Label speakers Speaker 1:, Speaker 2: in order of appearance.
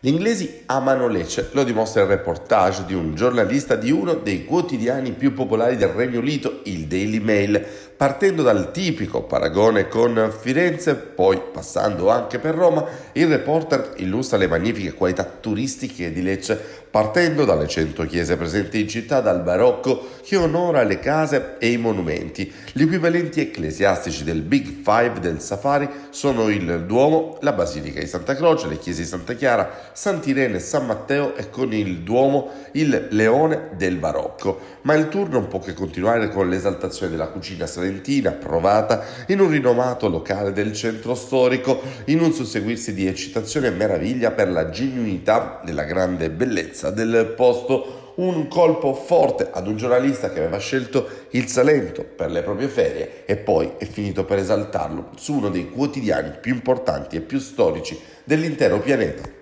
Speaker 1: Gli inglesi amano Lecce, lo dimostra il reportage di un giornalista di uno dei quotidiani più popolari del Regno Unito, il Daily Mail, partendo dal tipico paragone con Firenze, poi passando anche per Roma. Il reporter illustra le magnifiche qualità turistiche di Lecce, partendo dalle 100 chiese presenti in città, dal barocco che onora le case e i monumenti. Gli equivalenti ecclesiastici del Big Five del Safari sono il Duomo, la Basilica di Santa Croce, le chiese di Santa Chiara, Sant'Irene e San Matteo, e con il Duomo il Leone del Barocco. Ma il tour non può che continuare con l'esaltazione della cucina salentina provata in un rinomato locale del centro storico, in un susseguirsi di eccitazione e meraviglia per la genuinità della grande bellezza del posto. Un colpo forte ad un giornalista che aveva scelto il Salento per le proprie ferie e poi è finito per esaltarlo su uno dei quotidiani più importanti e più storici dell'intero pianeta.